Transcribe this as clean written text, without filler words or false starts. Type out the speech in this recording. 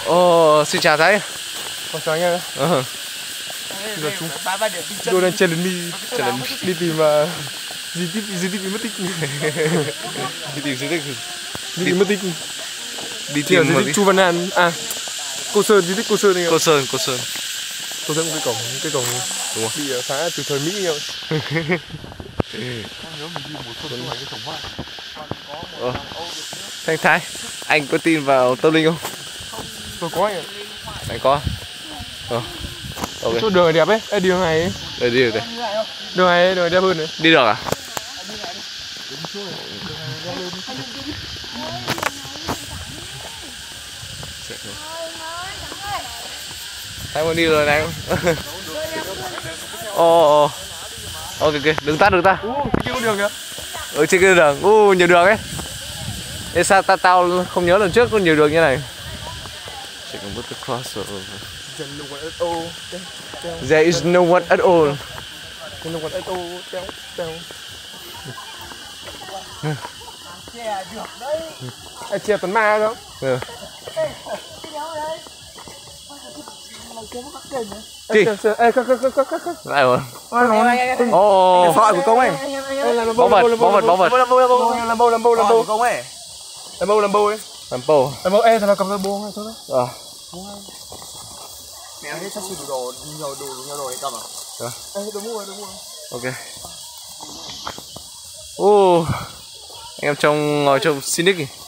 Xin chào thầy. Con chào anh em. Tôi đang challenge đi tìm di tích bị mất tích. Đi tìm di tích. Đi mất tích. Đi tìm di tích Chu Văn An. À, Cô Sơn, di tích Cô Sơn anh em. Cô Sơn. Cô Sơn một cái cổng đúng không? bị phá từ thời Mỹ anh em. Thanh Thái, anh có tin vào tâm linh không? Tôi có anh ạ. Anh có. Okay. Chỗ đường này đẹp ấy, đường này ấy. Đi đây. Đường này đẹp hơn đấy. Đi được à? Anh muốn đi rồi này không? Ok, đừng tắt. Trên kia có đường kìa. Ở trên kia đường, nhiều đường ấy. Ê sao tao không nhớ lần trước có nhiều đường như này. Chỉ cần bước cross rồi. There is no one at all. Ai che tuần ma không? Gì? Lại rồi. Phọi của công ấy. Báu vật. Lambo ấy. Lambo, ê, thằng nào cầm ra bô ngay thôi đấy. Mẹ thấy sắp xỉ đủ đồ ấy cầm à? Ê, đồ mua. Ok. Anh em ngồi trong Cynic